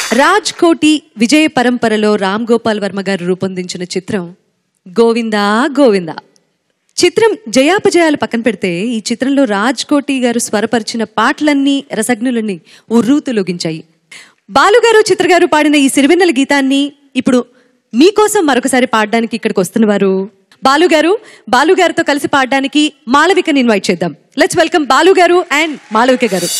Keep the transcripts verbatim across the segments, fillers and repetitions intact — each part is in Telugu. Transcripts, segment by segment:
రాజ్ కోటి విజయ పరంపరలో రామ్ గోపాల్ వర్మ గారు రూపొందించిన చిత్రం గోవిందా గోవిందా. చిత్రం జయాపజయాలు పక్కన పెడితే ఈ చిత్రంలో రాజ్ కోటి గారు స్వరపరిచిన పాటలన్నీ రసజ్ఞులని ఉర్రూతులొగించాయి. బాలుగారు చిత్ర గారు పాడిన ఈ సిరివెన్నెల గీతాన్ని ఇప్పుడు మీకోసం మరొకసారి పాడడానికి ఇక్కడికి వస్తున్నవారు బాలుగారు. బాలుగారితో కలిసి పాడడానికి మాళవికని ఇన్వైట్ చేద్దాం. లెట్స్ వెల్కమ్ బాలుగారు అండ్ మాళవిక గారు.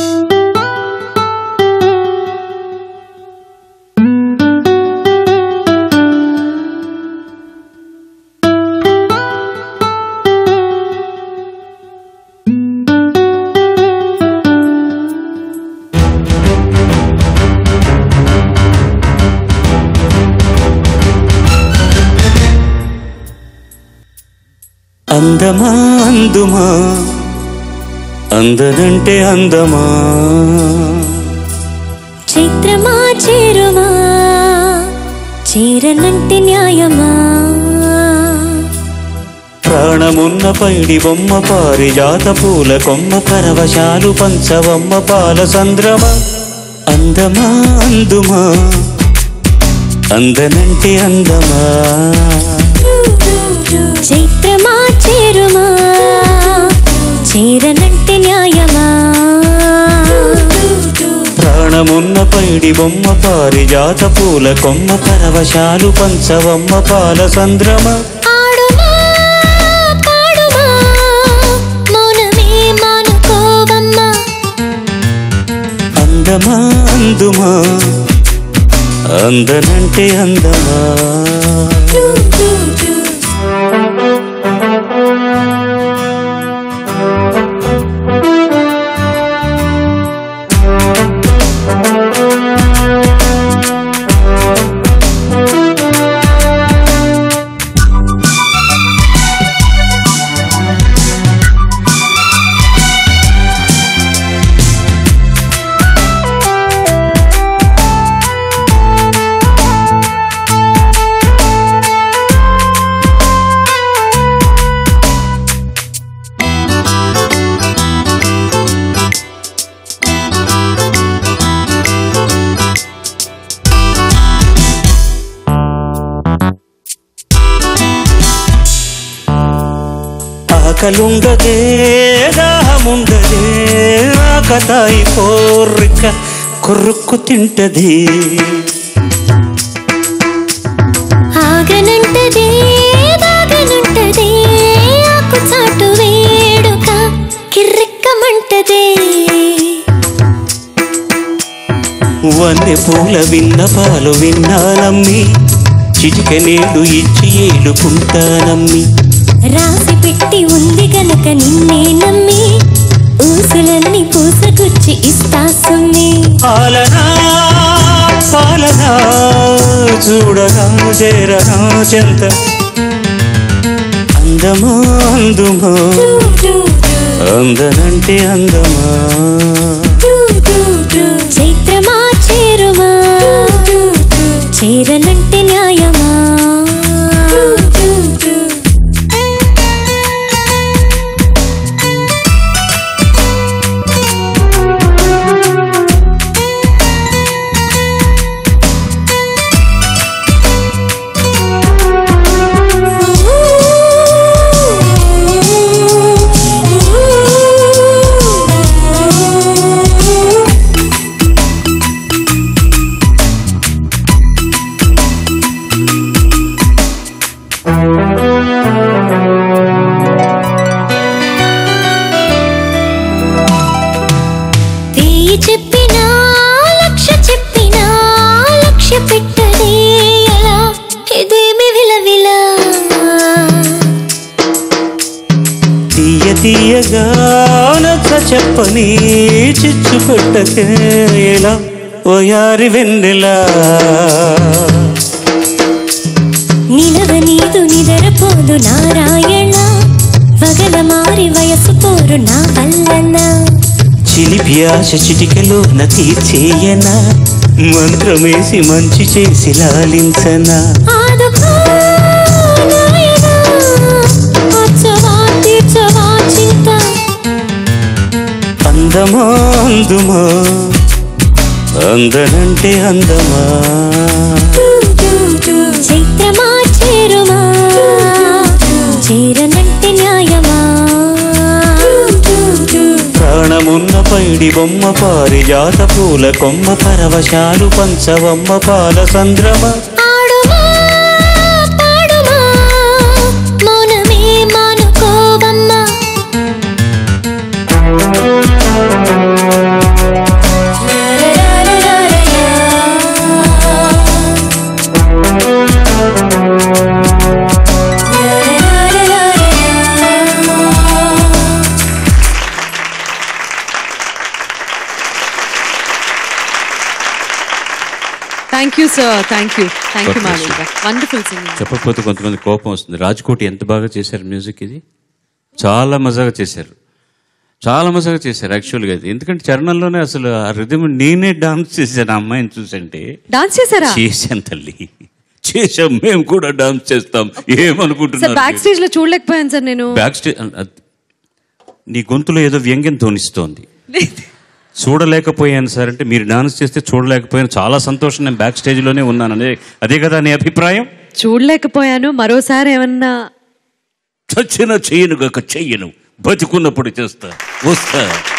అందమా అందుమా అందనంటే అందమా చైత్రమా చేరుమా చేరనంటే న్యాయమా ప్రాణమున్న పైడి బొమ్మ పారిజాత పూల కొమ్మ పరవశాలు పంచవమ్మ పాల సంద్రమ అందమా అందుమా అందనంటే అందమా చైత్రమా చేరుమా చేరనంటే న్యాయమా ప్రాణమున్న పైడి బొమ్మ పారిజాత పూల కొమ్మ పరవశాలు పంచవమ్మ పాల సంద్రమ ఆడుమా పాడుమా మౌనమే మానుకోవమ్మా అందమా అందుమా అందనంటే అందమా ఆకలుండదే దాహముండదే ఆకతాయి కోరిక కొరుక్కు తింటది ఆగనంటదే దాగనంటదే ఆకు చాటు వేడుక కిర్రెక్కమంటదే వన్నె పూల విన్న పాలు విన్నానమ్మి చిటిక నీళ్లు ఇచ్చి ఏలుకుంటానమ్మి రాసి పెట్టి ఉంది గనక నిన్నే నమ్మి ఊసులన్నీ పూసగుచ్చి ఇస్తా సుమ్మి పాలనా పాలనా చూడగా చేరగా చెంత అందమా అందుమా అందనంటే అందమా చైత్రమా చేరుమా చేరనంటే న్యాయమా చెప్పినా లక్ష చెప్పినా లక్ష్య పెట్టదే ఎలా ఇదేమి విలవిలా తీయ తీయగా నచ్చ చెప్పని చిచ్చు పెట్టకే ఎలా ఓయారి వెన్నెలా నిలవ నీదు నిదరపోదు నారాయణ వగల మారి వయసు పోరు నా వల్లన చిలిపి ఆశ చిటికలో న తీర్చేయనా మంత్రమేసి మంచి చేసి లాలించనా అందమా అందుమా అందనంటే అందమా చైత్రమా చేరుమా చేరనంటే న్యాయమా ప్రాణమున్న పైడి బొమ్మ పారిజాత పూల కొమ్మ పరవశాలు పంచవమ్మ పాల సంద్రమ ఆడుమా పాడుమా మౌనమే మానుకోవమ్మా thank you sir thank you thank you Madhav గారు వండర్ఫుల్ సింగింగ్. చెప్పకపోతే కొంతమంది కోపం వస్తుంది. రాజ్కోటి ఎంత బాగా చేశారు మ్యూజిక్, ఇది చాలా మజాగా చేశారు, చాలా మజాగా చేశారు యాక్చువల్గా. ఇది ఎందుకంటే చరణంలోనే అసలు ఆ రిథమ్ నేనే డాన్స్ చేశాను. ఆ అమ్మాయిని చూసంటే డాన్స్ చేశారా? చేశాను తల్లి, చేసాం. మేము కూడా డాన్స్ చేస్తాం. సార్ ఏమనుకుంటున్నారు? బ్యాక్ స్టేజ్ లో చూడలేకపోయాను సార్ నేను. బ్యాక్ స్టేజ్ నీ గొంతులో ఏదో వ్యంగ్యం ధ్వనిస్తోంది. చూడలేకపోయాను సార్ అంటే మీరు డాన్స్ చేస్తే చూడలేకపోయాను. చాలా సంతోషం, నేను బ్యాక్ స్టేజ్ లోనే ఉన్నాను. అదే అదే కదా నీ అభిప్రాయం? చూడలేకపోయాను. మరోసారి ఏమన్నా చచ్చిన చెయ్యను గక చెయ్యను, బతికున్నప్పుడు చేస్తా వస్తా.